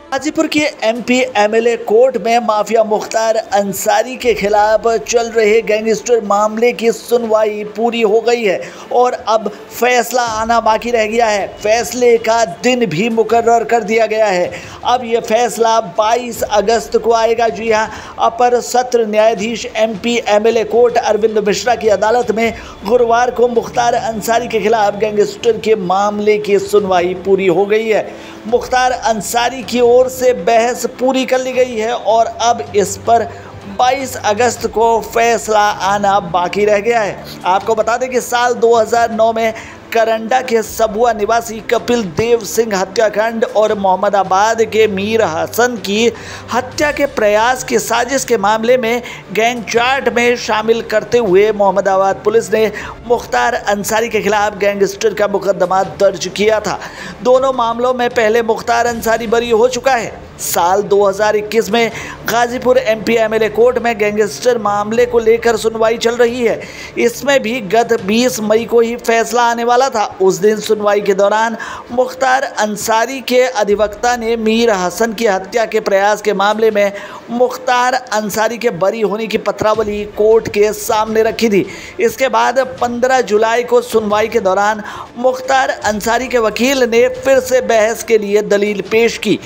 गाजीपुर के MP MLA court में mafia Mukhtar Ansari के खिलाफ चल रहे गैंगस्टर मामले की सुनवाई पूरी हो गई है और अब फैसला आना बाकी रह गया है। फैसले का दिन भी मुकर्रर कर दिया गया है। अब यह फैसला 22 अगस्त को आएगा। जी हां, अपर सत्र न्यायाधीश MP MLA court Arvind Mishra की अदालत में गुरुवार को मुख्तार अंसारी के खिलाफ गैंगस्टर के मामले की सुनवाई पूरी हो गई है। मुख्तार अंसारी की ओर से बहस पूरी कर ली गई है और अब इस पर 22 अगस्त को फैसला आना बाकी रह गया है। आपको बता दें कि साल 2009 में करंडा के सबुआ निवासी कपिल देव सिंह हत्याकांड और मोहम्मदाबाद के मीर हसन की हत्या के प्रयास की साजिश के मामले में गैंग चार्ट में शामिल करते हुए मोहम्मदाबाद पुलिस ने मुख्तार अंसारी के खिलाफ गैंगस्टर का मुकदमा दर्ज किया था। दोनों मामलों में पहले मुख्तार अंसारी बरी हो चुका है। साल 2021 में गाजीपुर एमपी एमएलए कोर्ट में गैंगस्टर मामले को लेकर सुनवाई चल रही है। इसमें भी गत 20 मई को ही फैसला आने वाला था। उस दिन सुनवाई के दौरान मुख्तार अंसारी के अधिवक्ता ने मीर हसन की हत्या के प्रयास के मामले में मुख्तार अंसारी के बरी होने की पत्रावली कोर्ट के सामने रखी थी। इसके बाद 15 जुलाई को सुनवाई के दौरान मुख्तार अंसारी के वकील ने फिर से बहस के लिए दलील पेश की।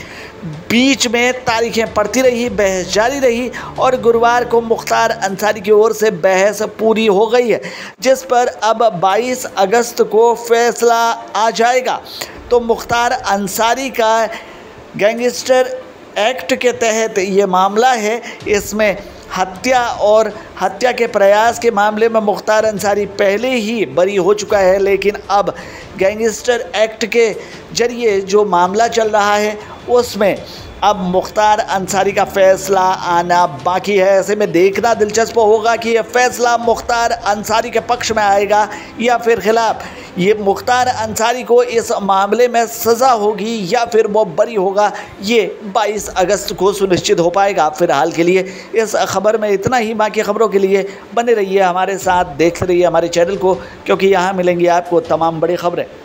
बीच में तारीखें पड़ती रही, बहस जारी रही और गुरुवार को मुख्तार अंसारी की ओर से बहस पूरी हो गई है, जिस पर अब 22 अगस्त को फैसला आ जाएगा। तो मुख्तार अंसारी का गैंगस्टर एक्ट के तहत ये मामला है। इसमें हत्या और हत्या के प्रयास के मामले में मुख्तार अंसारी पहले ही बरी हो चुका है, लेकिन अब गैंगस्टर एक्ट के जरिए जो मामला चल रहा है उसमें अब मुख्तार अंसारी का फैसला आना बाकी है। ऐसे में देखना दिलचस्प होगा कि यह फैसला मुख्तार अंसारी के पक्ष में आएगा या फिर खिलाफ। ये मुख्तार अंसारी को इस मामले में सज़ा होगी या फिर वो बरी होगा, ये 22 अगस्त को सुनिश्चित हो पाएगा। फिलहाल के लिए इस खबर में इतना ही। बाकी खबरों के लिए बने रहिए हमारे साथ, देखते रहिए हमारे चैनल को, क्योंकि यहाँ मिलेंगी आपको तमाम बड़ी खबरें।